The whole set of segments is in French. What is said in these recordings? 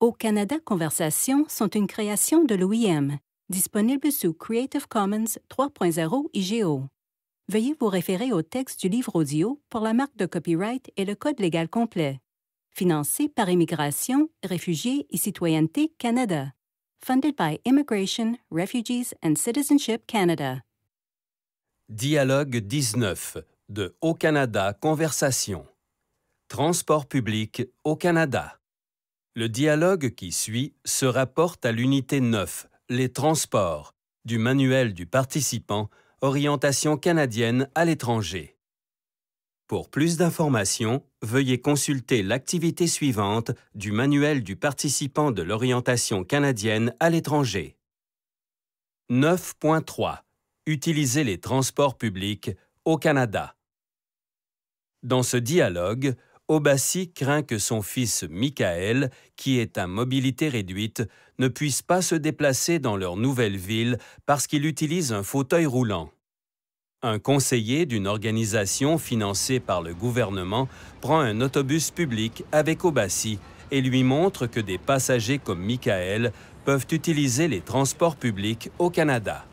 Au Canada, Conversations sont une création de l'OIM, disponible sous Creative Commons 3.0 IGO. Veuillez vous référer au texte du livre audio pour la marque de copyright et le code légal complet. Financé par Immigration, Réfugiés et Citoyenneté Canada. Funded by Immigration, Refugees and Citizenship Canada. Dialogue 19 de Au Canada Conversation. Transport public au Canada. Le dialogue qui suit se rapporte à l'unité 9, les transports, du manuel du participant, orientation canadienne à l'étranger. Pour plus d'informations, veuillez consulter l'activité suivante du manuel du participant de l'orientation canadienne à l'étranger. 9.3. Utiliser les transports publics au Canada. Dans ce dialogue, Obasi craint que son fils Michael, qui est à mobilité réduite, ne puisse pas se déplacer dans leur nouvelle ville parce qu'il utilise un fauteuil roulant. Un conseiller d'une organisation financée par le gouvernement prend un autobus public avec Obasi et lui montre que des passagers comme Michael peuvent utiliser les transports publics au Canada.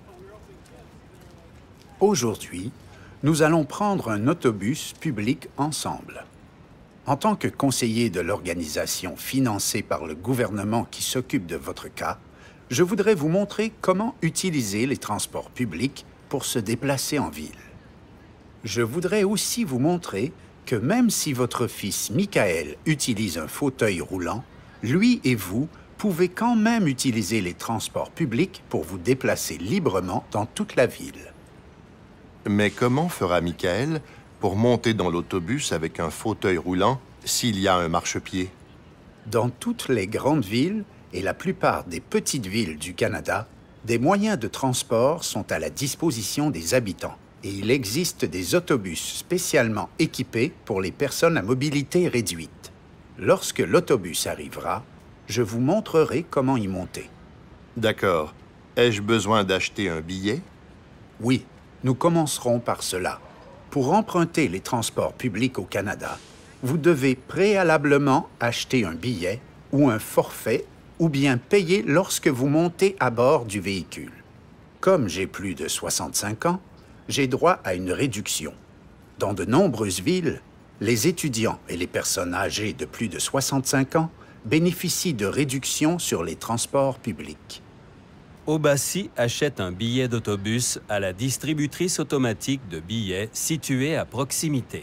Aujourd'hui, nous allons prendre un autobus public ensemble. En tant que conseiller de l'organisation financée par le gouvernement qui s'occupe de votre cas, je voudrais vous montrer comment utiliser les transports publics pour se déplacer en ville. Je voudrais aussi vous montrer que même si votre fils Michael utilise un fauteuil roulant, lui et vous pouvez quand même utiliser les transports publics pour vous déplacer librement dans toute la ville. Mais comment fera Michael pour monter dans l'autobus avec un fauteuil roulant s'il y a un marchepied? Dans toutes les grandes villes et la plupart des petites villes du Canada, des moyens de transport sont à la disposition des habitants et il existe des autobus spécialement équipés pour les personnes à mobilité réduite. Lorsque l'autobus arrivera, je vous montrerai comment y monter. D'accord. Ai-je besoin d'acheter un billet? Oui, nous commencerons par cela. Pour emprunter les transports publics au Canada, vous devez préalablement acheter un billet ou un forfait ou bien payer lorsque vous montez à bord du véhicule. Comme j'ai plus de 65 ans, j'ai droit à une réduction. Dans de nombreuses villes, les étudiants et les personnes âgées de plus de 65 ans bénéficient de réductions sur les transports publics. Obasi achète un billet d'autobus à la distributrice automatique de billets située à proximité.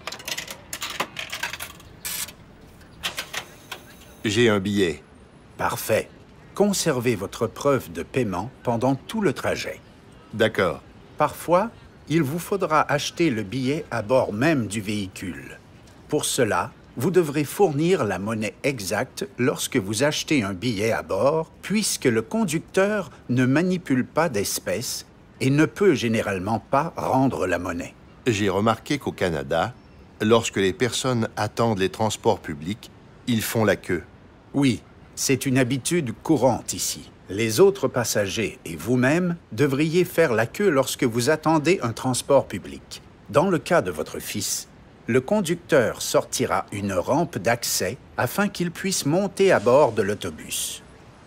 J'ai un billet. Parfait. Conservez votre preuve de paiement pendant tout le trajet. D'accord. Parfois, il vous faudra acheter le billet à bord même du véhicule. Pour cela, vous devrez fournir la monnaie exacte lorsque vous achetez un billet à bord, puisque le conducteur ne manipule pas d'espèces et ne peut généralement pas rendre la monnaie. J'ai remarqué qu'au Canada, lorsque les personnes attendent les transports publics, ils font la queue. Oui, c'est une habitude courante ici. Les autres passagers et vous-même devriez faire la queue lorsque vous attendez un transport public. Dans le cas de votre fils, le conducteur sortira une rampe d'accès afin qu'il puisse monter à bord de l'autobus.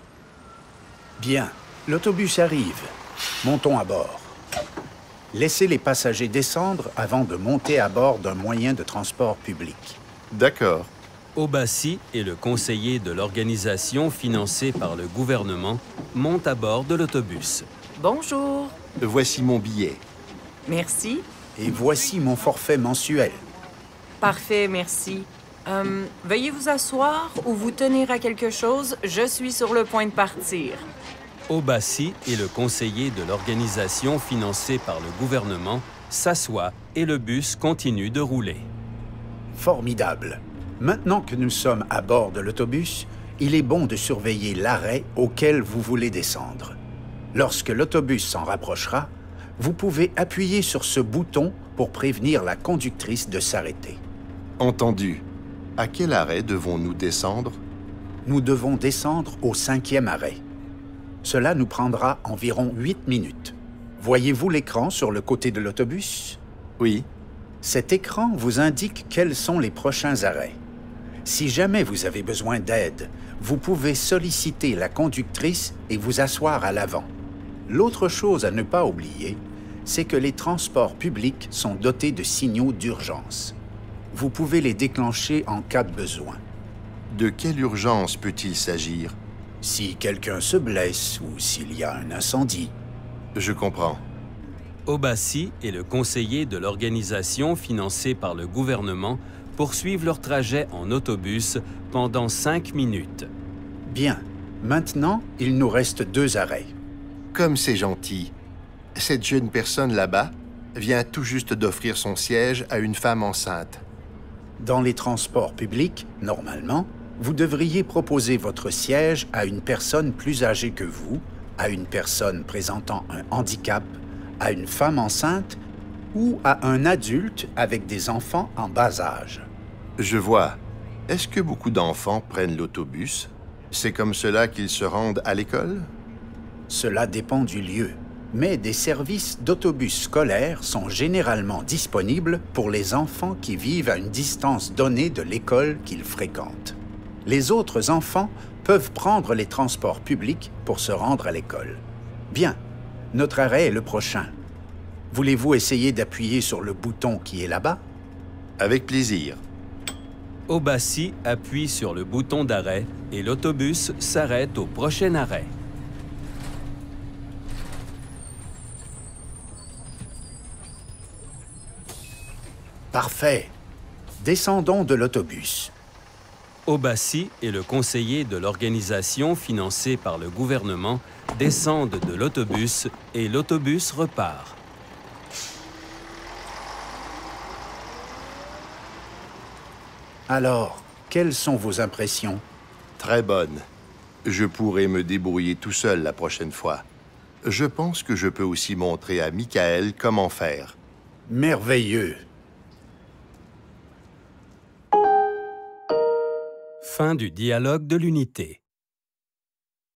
Bien, l'autobus arrive. Montons à bord. Laissez les passagers descendre avant de monter à bord d'un moyen de transport public. D'accord. Obasi et le conseiller de l'organisation financée par le gouvernement montent à bord de l'autobus. Bonjour. Voici mon billet. Merci. Et voici mon forfait mensuel. Parfait, merci. Veuillez vous asseoir ou vous tenir à quelque chose. Je suis sur le point de partir. Obasi et le conseiller de l'organisation financée par le gouvernement s'assoient et le bus continue de rouler. Formidable. Maintenant que nous sommes à bord de l'autobus, il est bon de surveiller l'arrêt auquel vous voulez descendre. Lorsque l'autobus s'en rapprochera, vous pouvez appuyer sur ce bouton pour prévenir la conductrice de s'arrêter. Entendu. À quel arrêt devons-nous descendre? Nous devons descendre au 5e arrêt. Cela nous prendra environ 8 minutes. Voyez-vous l'écran sur le côté de l'autobus? Oui. Cet écran vous indique quels sont les prochains arrêts. Si jamais vous avez besoin d'aide vous pouvez solliciter la conductrice et vous asseoir à l'avant. L'autre chose à ne pas oublier, c'est que les transports publics sont dotés de signaux d'urgence. Vous pouvez les déclencher en cas de besoin. De quelle urgence peut-il s'agir? Si quelqu'un se blesse ou s'il y a un incendie. Je comprends. Obasi et le conseiller de l'organisation financée par le gouvernement poursuivent leur trajet en autobus pendant 5 minutes. Bien. Maintenant, il nous reste 2 arrêts. Comme c'est gentil. Cette jeune personne là-bas vient tout juste d'offrir son siège à une femme enceinte. Dans les transports publics, normalement, vous devriez proposer votre siège à une personne plus âgée que vous, à une personne présentant un handicap, à une femme enceinte ou à un adulte avec des enfants en bas âge. Je vois. Est-ce que beaucoup d'enfants prennent l'autobus? C'est comme cela qu'ils se rendent à l'école? Cela dépend du lieu, mais des services d'autobus scolaires sont généralement disponibles pour les enfants qui vivent à une distance donnée de l'école qu'ils fréquentent. Les autres enfants peuvent prendre les transports publics pour se rendre à l'école. Bien, notre arrêt est le prochain. Voulez-vous essayer d'appuyer sur le bouton qui est là-bas? Avec plaisir. Obasi appuie sur le bouton d'arrêt et l'autobus s'arrête au prochain arrêt. Parfait. Descendons de l'autobus. Obasi et le conseiller de l'organisation financée par le gouvernement descendent de l'autobus et l'autobus repart. Alors, quelles sont vos impressions? Très bonne. Je pourrai me débrouiller tout seul la prochaine fois. Je pense que je peux aussi montrer à Michael comment faire. Merveilleux. Fin du dialogue de l'unité.